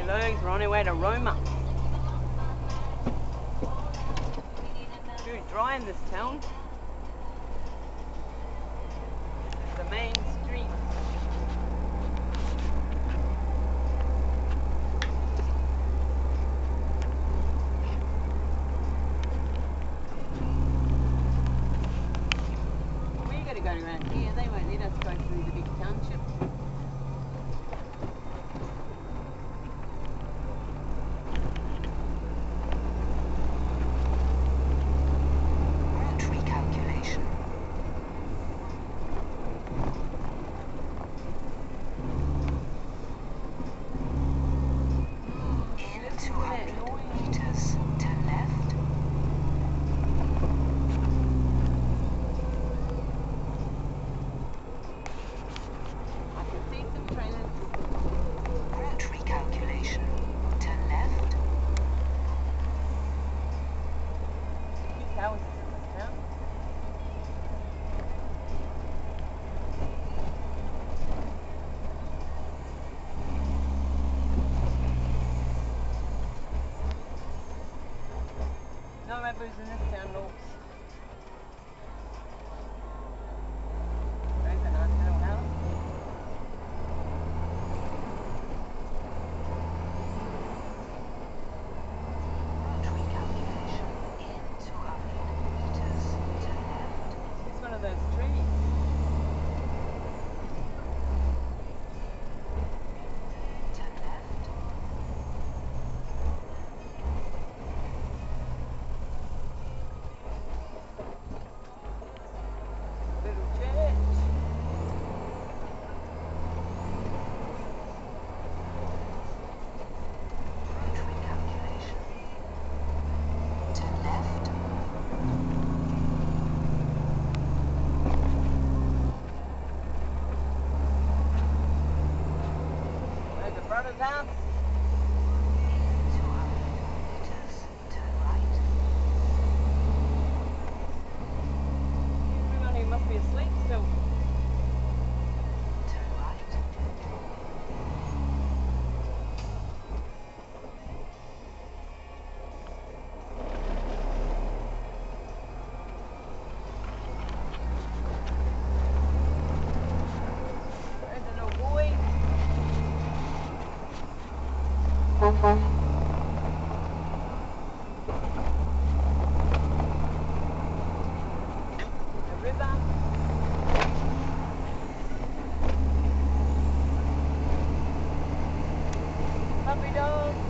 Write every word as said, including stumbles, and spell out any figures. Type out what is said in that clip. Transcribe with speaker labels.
Speaker 1: Lurgs, we're on our way to Roma. Very dry in this town. This is the main street. We gotta go around here, they won't let us go through the big township. No red booze in this town, folks. There's a nice little house. Recalculation in two hundred meters to the left. It's one of those trees. Brother's house. two hundred meters to the right. Everyone who must be asleep still. To the right. There's a little boy. The river. Puppy dog.